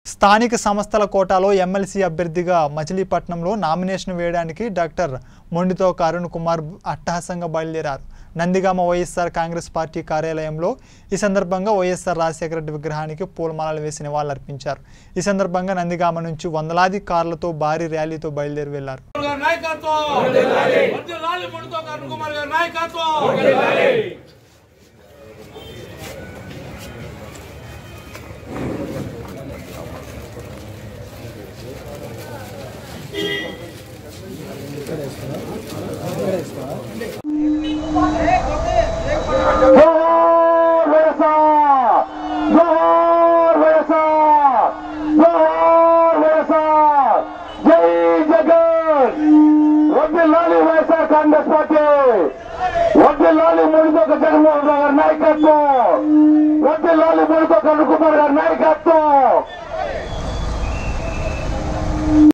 స్థానిక సంస్థల కోటాలో ఎమ్మెల్సీ అభ్యర్థిగా మచిలీపట్నంలో నామినేషన్ వేయడానికి డాక్టర్ మొండితోక అరుణ్ కుమార్ అట్టహాసంగా బయలుదేరారు. నందిగామ వైఎస్ఆర్ కాంగ్రెస్ పార్టీ కార్యాలయంలో ఈ సందర్భంగా వైఎస్ఆర్ రాజశేఖర రెడ్డి విగ్రహానికి పూలమాలలు వేసి నివాళులర్పించారు. ఈ సందర్భంగా నందిగామ నుంచి వందలాది కార్లతో భారీ ర్యాలీతో బయలుదేరి వెళ్లారు. కాంగ్రెస్ పార్టీ వడ్డీలాలి మొండితోక జగన్మోహన్ రావు గారి నాయకత్వం, వడ్డీలాలి మొండితోక అరుణ్ కుమార్ గారి నాయకత్వం.